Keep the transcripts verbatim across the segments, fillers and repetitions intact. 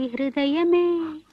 హృదయమే.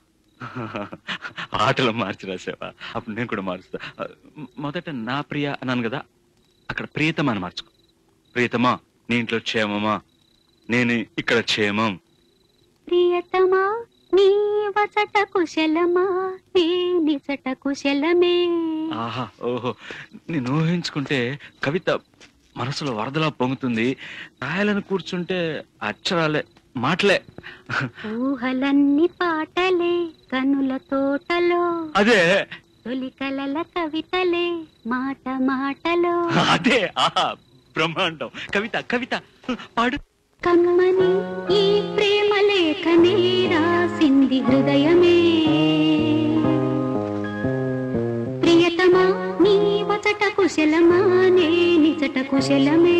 ఆటలో మార్చి రాసావా? అప్పుడు నేను కూడా మారుస్తా. మొదట నా ప్రియ అన్నాను కదా, అక్కడ ప్రియతమా అని మార్చుకో. ప్రియతమా నీ ఇంట్లో క్షేమమా, నేను ఇక్కడ క్షేమం. ప్రియతమా నీ వచట కుశలమా, నీ నిచట కుశలమే. ఆహా ఓహో, నేను ఊహించుకుంటే కవిత మనసులో వరదలా పొంగుతుంది. రాయాలని కూర్చుంటే అక్షరాలే మాటలే. ఊహలన్నీ పాటలే కనుల తోటలో, అదే తొలి కలల కవితలే మాట మాటలో. అదే ఆహా బ్రహ్మాండం. కవిత కవిత పాడు. కమ్మని ఈ ప్రేమ లేఖనే రాసింది హృదయమే. ప్రియతమా నీ వచట కుశలమా, నే నిచట కుశలమే.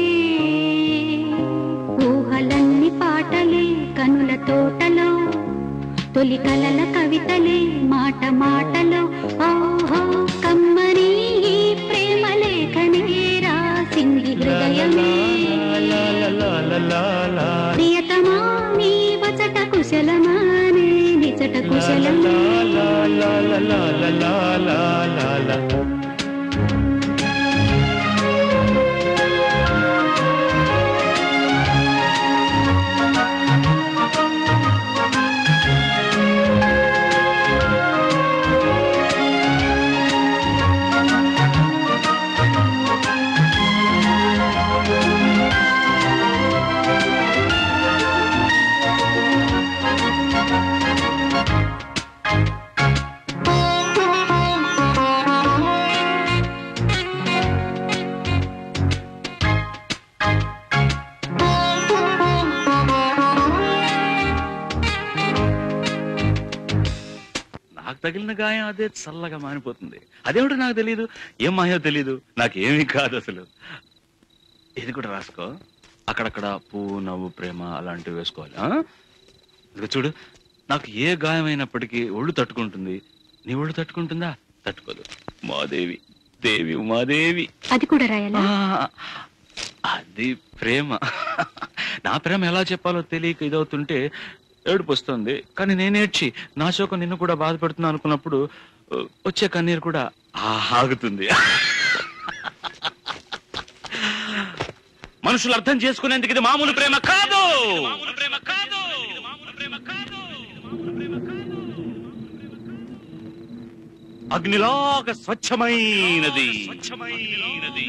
ఊహలన్నీ పాటలే కనుల తోటలో, తొలి కలల కవితలే మాట మాటలో. ఓహో కమ్మని ఈ ప్రేమ లేఖనే రాసింది హృదయమే. ప్రియతమా నీ వచట కుశలమా, నే నిచట కుశలమే. తగిలిన గాయం అదే చల్లగా మానిపోతుంది. అదేమిటో నాకు తెలియదు, ఏం మాయో తెలీదు, నాకేమీ కాదు అసలు. ఇది కూడా రాసుకో. అక్కడక్కడ పువ్వు నవ్వు ప్రేమ అలాంటివి వేసుకోవాలి. ఇదిగో చూడు, నాకు ఏ గాయమైనప్పటికీ ఒళ్ళు తట్టుకుంటుంది. నీ ఒళ్ళు తట్టుకుంటుందా? తట్టుకోదు. ఉమాదేవి, దేవి ఉమాదేవి. అది కూడా రాయాలా? అది ప్రేమ. నా ప్రేమ ఎలా చెప్పాలో తెలియక ఇదవుతుంటే ఏడుపు వస్తుంది. కానీ నేనేడ్చి నా శోకం నిన్ను కూడా బాధపడుతున్నా అనుకున్నప్పుడు వచ్చే కన్నీరు కూడా ఆగుతుంది. మనుషులు అర్థం చేసుకునేందుకు ఇది మామూలు ప్రేమ కాదు. అగ్నిలాగా స్వచ్ఛమైనది. స్వచ్ఛమైనది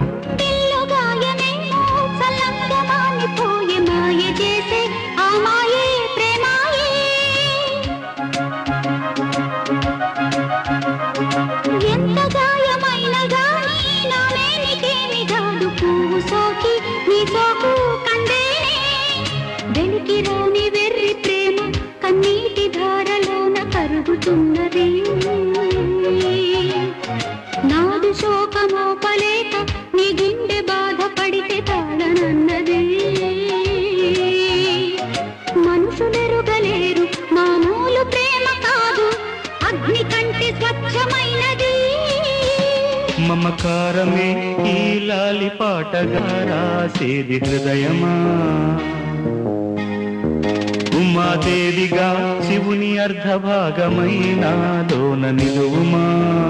వెలికిరాని వెర్రి ప్రేమ కన్నీటి ధారలోన కరుగుతున్నది. నాదు శోకమోపలేక నీ గుండె బాధపడితే తాళనన్నది. మనుషులెరుగలేరు మామూలు ప్రేమ కాదు, అగ్ని కంటే స్వచ్ఛమైనది. మమకారమే ఈ లాలి పాటగా రాసేది హృదయమా. ఉమాదేవిగా శివుని అర్ధభాగమైనాలోన నిలువుమా.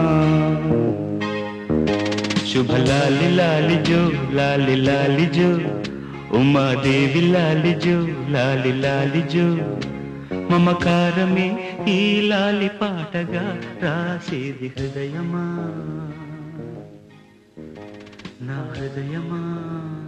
శుభ లాలి లాలి జో లాలి లాలి జో, ఉమాదేవి లాలి జో లాలి లాలి జో. మమకారమే ఈ లాలి పాటగా రాసేది హృదయమా, నా హృదయమా.